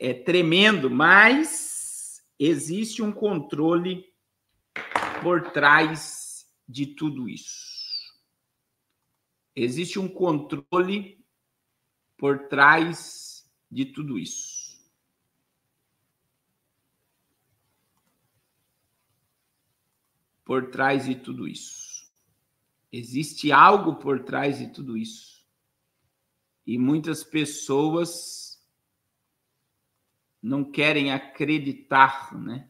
é tremendo, mas existe um controle por trás de tudo isso. Existe um controle por trás de tudo isso. Por trás de tudo isso. Existe algo por trás de tudo isso. E muitas pessoas não querem acreditar, né?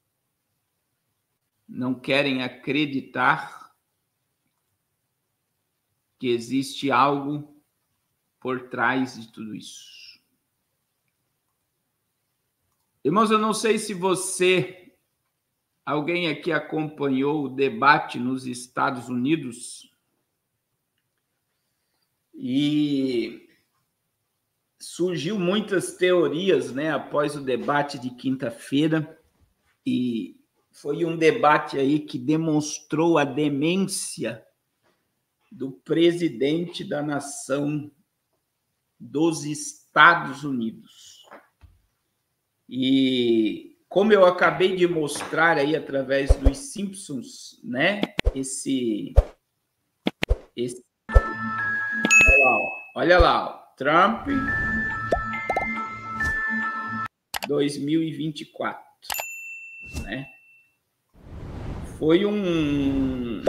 Não querem acreditar que existe algo por trás de tudo isso. Irmãos, eu não sei se alguém aqui acompanhou o debate nos Estados Unidos e surgiu muitas teorias, né, após o debate de quinta-feira, e foi um debate aí que demonstrou a demência do presidente da nação dos Estados Unidos. E como eu acabei de mostrar aí através dos Simpsons, né, olha lá, ó, Trump 2024, né? Foi um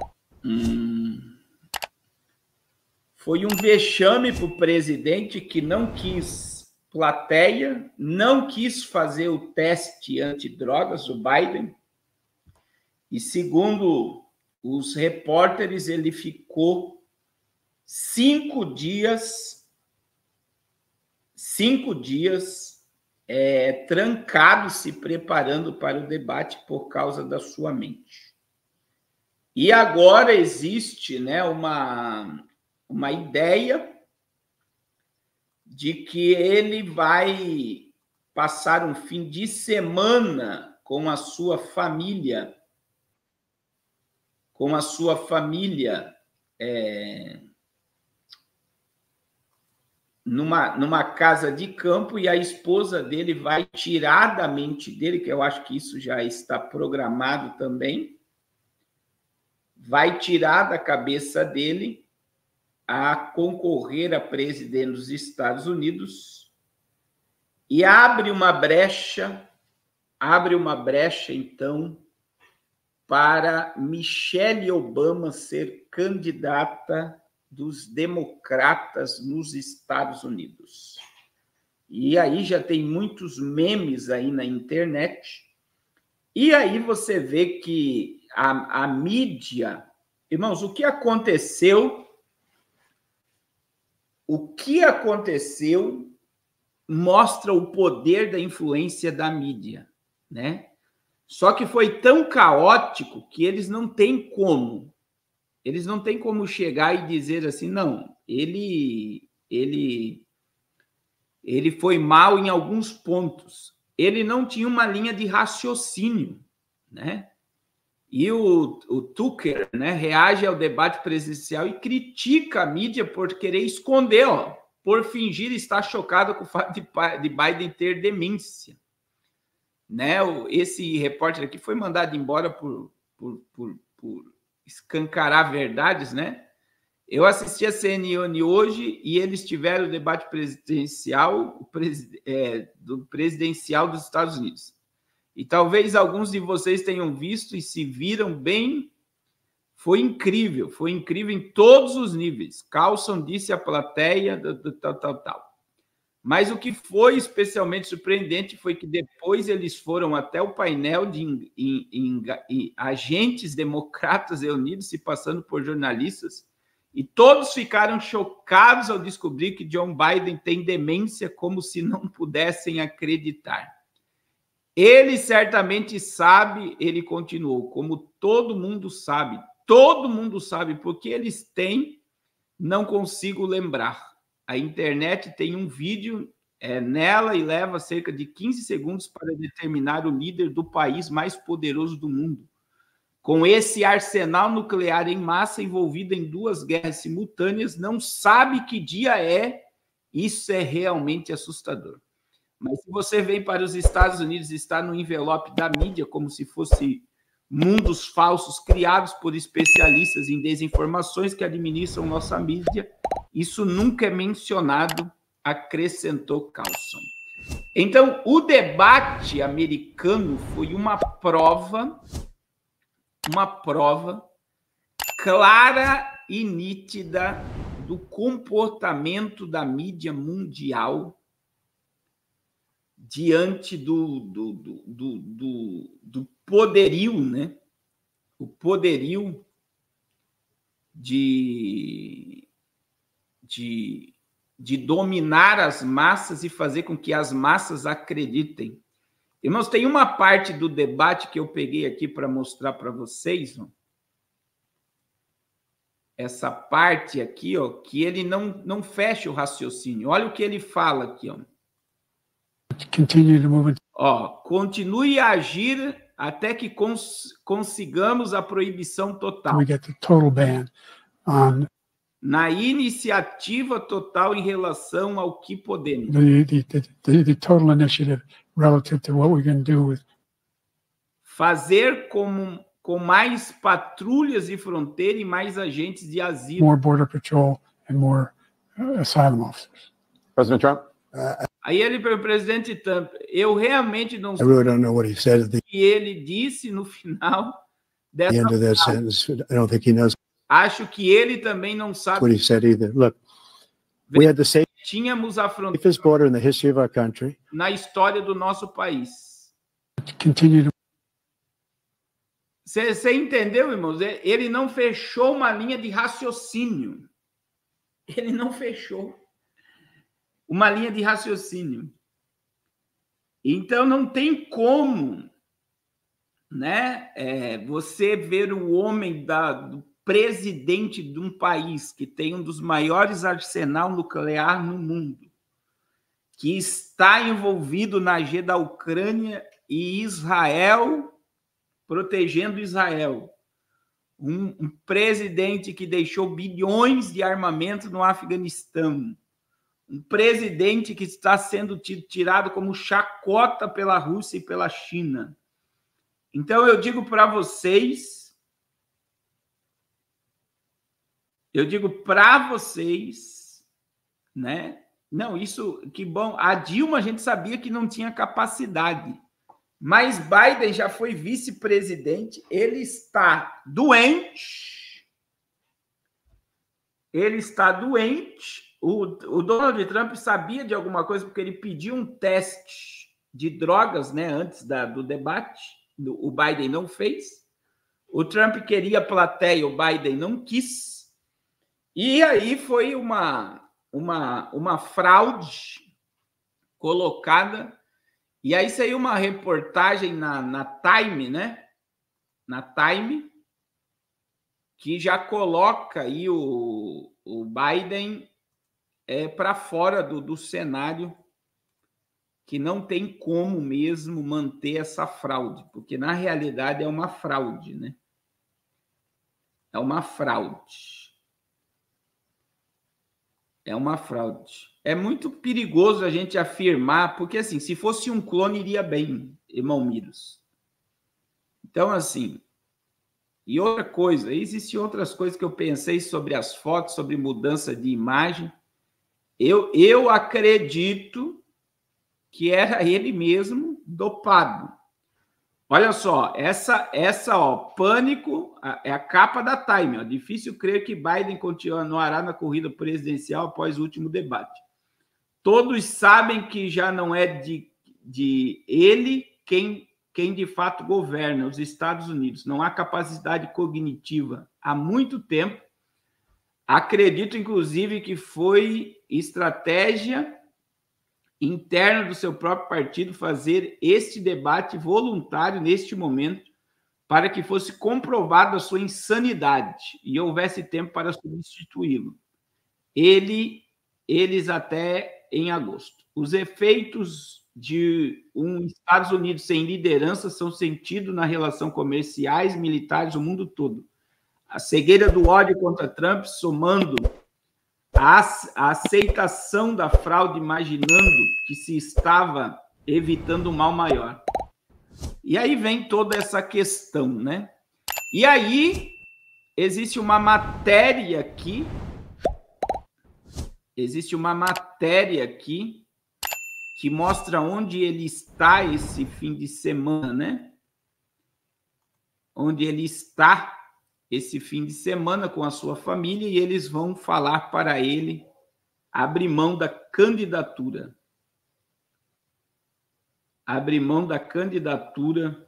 vexame para o presidente que não quis plateia, não quis fazer o teste antidrogas, o Biden, e segundo os repórteres, ele ficou 5 dias trancado, se preparando para o debate por causa da sua mente. E agora existe, né, uma ideia de que ele vai passar um fim de semana com a sua família, numa casa de campo, e a esposa dele vai tirar da mente dele, que eu acho que isso já está programado também, vai tirar da cabeça dele a concorrer a presidente dos Estados Unidos e abre uma brecha, então, para Michelle Obama ser candidata dos democratas nos Estados Unidos. E aí já tem muitos memes aí na internet, e aí você vê que a mídia... Irmãos, o que aconteceu mostra o poder da influência da mídia, né? Só que foi tão caótico que eles não têm como chegar e dizer assim, não, ele foi mal em alguns pontos. Ele não tinha uma linha de raciocínio, né? E o Tucker, né, reage ao debate presidencial e critica a mídia por querer esconder, por fingir estar chocado com o fato de Biden ter demência. Né? Esse repórter aqui foi mandado embora por escancarar verdades, né? Eu assisti a CNN hoje e eles tiveram o debate presidencial, do presidencial dos Estados Unidos. E talvez alguns de vocês tenham visto e se viram bem. Foi incrível em todos os níveis. Carlson disse à plateia, tal. Mas o que foi especialmente surpreendente foi que depois eles foram até o painel de agentes democratas reunidos, se passando por jornalistas, e todos ficaram chocados ao descobrir que John Biden tem demência, como se não pudessem acreditar. Ele certamente sabe, ele continuou, como todo mundo sabe, porque eles têm, não consigo lembrar. A internet tem um vídeo nela e leva cerca de 15 segundos para determinar o líder do país mais poderoso do mundo. Com esse arsenal nuclear em massa envolvido em 2 guerras simultâneas, não sabe que dia é. Isso é realmente assustador. Mas se você vem para os Estados Unidos e está no envelope da mídia, como se fosse mundos falsos criados por especialistas em desinformações que administram nossa mídia, isso nunca é mencionado, acrescentou Carlson. Então, o debate americano foi uma prova clara e nítida do comportamento da mídia mundial diante do poderio, né? O poderio de dominar as massas e fazer com que as massas acreditem. Irmãos, tem uma parte do debate que eu peguei aqui para mostrar para vocês, ó. Essa parte aqui, ó, que ele não fecha o raciocínio. Olha o que ele fala aqui, ó. Continue a agir até que consigamos a proibição total. Na iniciativa total em relação ao que podemos. The total initiative relative to what we can do with. Fazer com mais patrulhas de fronteira e mais agentes de asilo. More border patrol and more asylum officers. President Trump? Aí ele para o presidente Trump, eu realmente não sei o que ele disse no final dessa frase. I don't think he knows. Acho que ele também não sabe. What he said either. Look, we had the tínhamos a fronteira safest border in the history of our country. Na história do nosso país. Continue. Você entendeu, irmãos? Ele não fechou uma linha de raciocínio. Ele não fechou uma linha de raciocínio. Então, não tem como, né, você ver o homem do presidente de um país que tem um dos maiores arsenais nuclear no mundo, que está envolvido na guerra da Ucrânia e Israel, protegendo Israel. Um presidente que deixou bilhões de armamento no Afeganistão. Um presidente que está sendo tirado como chacota pela Rússia e pela China. Então, eu digo para vocês, né? Não, isso, que bom. A Dilma, a gente sabia que não tinha capacidade. Mas Biden já foi vice-presidente, ele está doente. O Donald Trump sabia de alguma coisa porque ele pediu um teste de drogas, né, antes do debate. O Biden não fez. O Trump queria plateia, o Biden não quis. E aí foi uma fraude colocada. E aí saiu uma reportagem na Time, né? Na Time, que já coloca aí o Biden para fora do cenário, que não tem como mesmo manter essa fraude, porque na realidade é uma fraude, né? É uma fraude. É uma fraude. É muito perigoso a gente afirmar, porque assim, se fosse um clone iria bem, irmão Miros. Então, assim, e outra coisa, existem outras coisas que eu pensei sobre as fotos, sobre mudança de imagem. Eu acredito que era ele mesmo dopado. Olha só, essa ó, pânico, é a capa da Time. Ó. Difícil crer que Biden continuará na corrida presidencial após o último debate. Todos sabem que já não é de ele quem de fato governa os Estados Unidos. Não há capacidade cognitiva há muito tempo. Acredito, inclusive, que foi estratégia interna do seu próprio partido fazer este debate voluntário neste momento para que fosse comprovada a sua insanidade e houvesse tempo para substituí-lo. Eles até em agosto. Os efeitos de Estados Unidos sem liderança são sentidos na relação comerciais, militares, o mundo todo. A cegueira do ódio contra Trump, somando a aceitação da fraude, imaginando que se estava evitando um mal maior. E aí vem toda essa questão, né? E aí existe uma matéria aqui, que mostra onde ele está esse fim de semana, né? Onde ele está esse fim de semana com a sua família, e eles vão falar para ele abrir mão da candidatura. Abrir mão da candidatura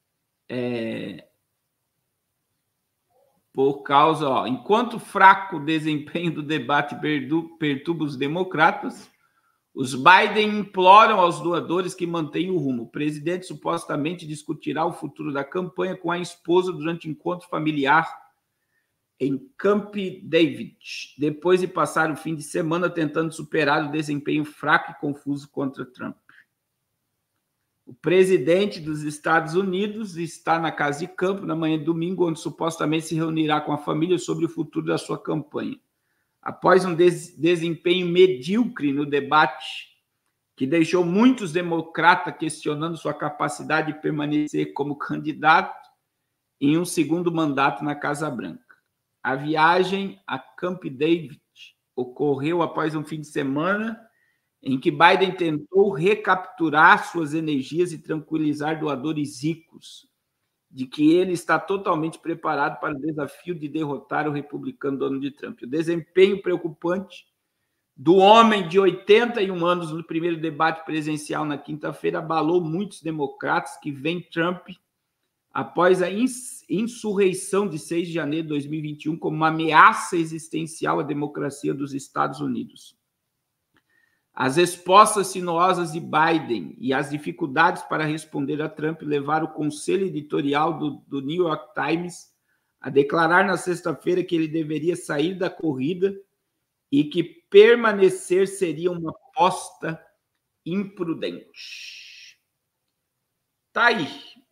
por causa, enquanto fraco desempenho do debate perturba os democratas, os Biden imploram aos doadores que mantenham o rumo. O presidente supostamente discutirá o futuro da campanha com a esposa durante encontro familiar em Camp David, depois de passar o fim de semana tentando superar o desempenho fraco e confuso contra Trump. O presidente dos Estados Unidos está na casa de campo na manhã de domingo, onde supostamente se reunirá com a família sobre o futuro da sua campanha. Após um desempenho medíocre no debate, que deixou muitos democratas questionando sua capacidade de permanecer como candidato em um segundo mandato na Casa Branca. A viagem a Camp David ocorreu após um fim de semana em que Biden tentou recapturar suas energias e tranquilizar doadores ricos de que ele está totalmente preparado para o desafio de derrotar o republicano Donald Trump. O desempenho preocupante do homem de 81 anos no primeiro debate presidencial na quinta-feira abalou muitos democratas que veem Trump após a insurreição de 6 de janeiro de 2021 como uma ameaça existencial à democracia dos Estados Unidos. As respostas sinuosas de Biden e as dificuldades para responder a Trump levaram o conselho editorial do New York Times a declarar na sexta-feira que ele deveria sair da corrida e que permanecer seria uma aposta imprudente. Tá aí.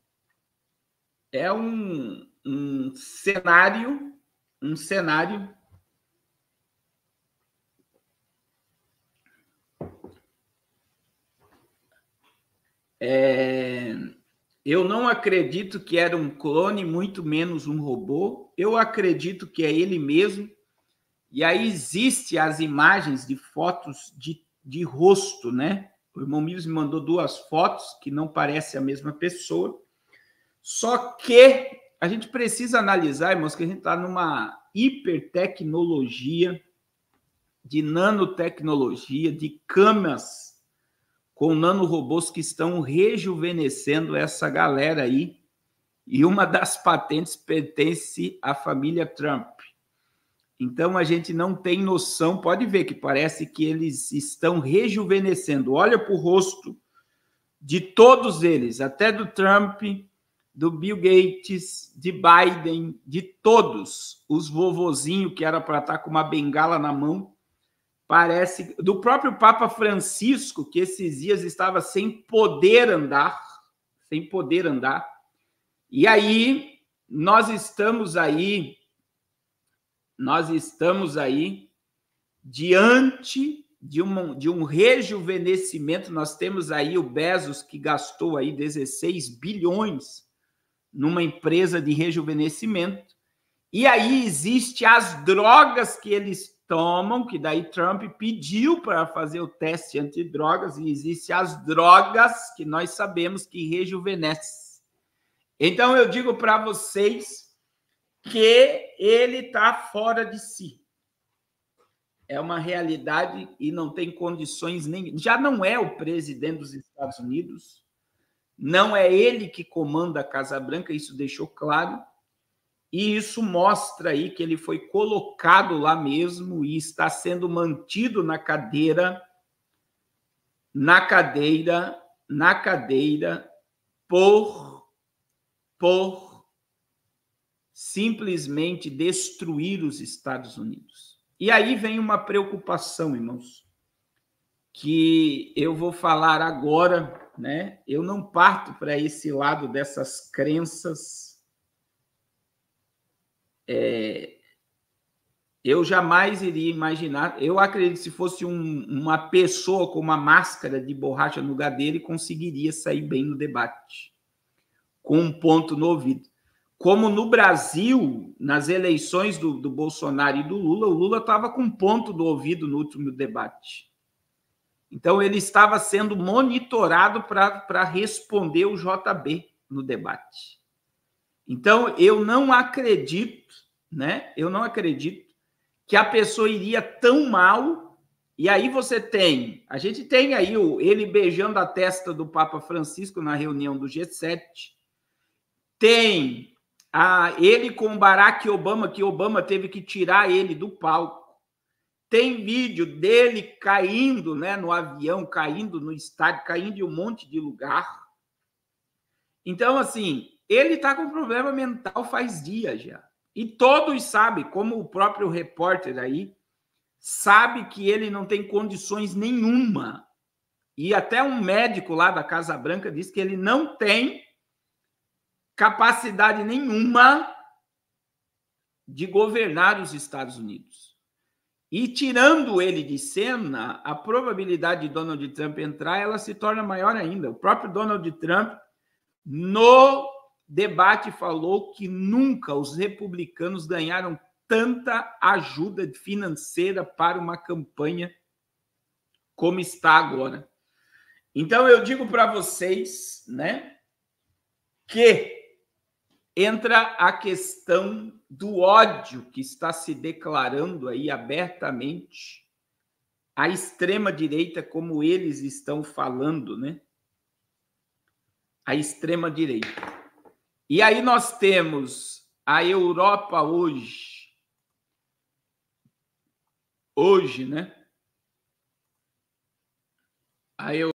É um cenário eu não acredito que era um clone, muito menos um robô. Eu acredito que é ele mesmo. E aí existem as imagens de fotos de rosto, né? O irmão Mills me mandou 2 fotos que não parecem a mesma pessoa. Só que a gente precisa analisar, irmãos, que a gente está numa hipertecnologia, de nanotecnologia, de câmeras com nanorobôs que estão rejuvenescendo essa galera aí. E uma das patentes pertence à família Trump. Então, a gente não tem noção, pode ver que parece que eles estão rejuvenescendo. Olha para o rosto de todos eles, até do Trump, do Bill Gates, de Biden, de todos. Os vovozinhos que era para estar com uma bengala na mão, parece... Do próprio Papa Francisco, que esses dias estava sem poder andar. E aí, nós estamos aí diante de um rejuvenescimento. Nós temos aí o Bezos, que gastou aí 16 bilhões numa empresa de rejuvenescimento. E aí existe as drogas que eles tomam, que daí Trump pediu para fazer o teste antidrogas, e existe as drogas que nós sabemos que rejuvenescem. Então eu digo para vocês que ele está fora de si. É uma realidade e não tem condições nem. Já não é o presidente dos Estados Unidos, não é ele que comanda a Casa Branca, isso deixou claro, e isso mostra aí que ele foi colocado lá mesmo e está sendo mantido na cadeira por simplesmente destruir os Estados Unidos. E aí vem uma preocupação, irmãos, que eu vou falar agora, né? Eu não parto para esse lado dessas crenças Eu jamais iria imaginar. Eu acredito que se fosse uma pessoa com uma máscara de borracha no lugar dele, conseguiria sair bem no debate, com um ponto no ouvido. Como no Brasil, nas eleições do Bolsonaro e do Lula, o Lula estava com um ponto do ouvido no último debate. Então, ele estava sendo monitorado para responder o JB no debate. Então, eu não acredito, né? Eu não acredito que a pessoa iria tão mal. E aí a gente tem aí ele beijando a testa do Papa Francisco na reunião do G7. Tem ele com Barack Obama, que Obama teve que tirar ele do palco. Tem vídeo dele caindo, né, no avião, caindo no estádio, caindo em um monte de lugar. Então, assim, ele está com problema mental faz dias já. E todos sabem, como o próprio repórter aí, sabe que ele não tem condições nenhuma. E até um médico lá da Casa Branca disse que ele não tem capacidade nenhuma de governar os Estados Unidos. E tirando ele de cena, a probabilidade de Donald Trump entrar, ela se torna maior ainda. O próprio Donald Trump, no debate, falou que nunca os republicanos ganharam tanta ajuda financeira para uma campanha como está agora. Então, eu digo para vocês, né, que entra a questão do ódio que está se declarando aí abertamente a extrema-direita, como eles estão falando, né? A extrema-direita. E aí nós temos a Europa hoje, né? A Europa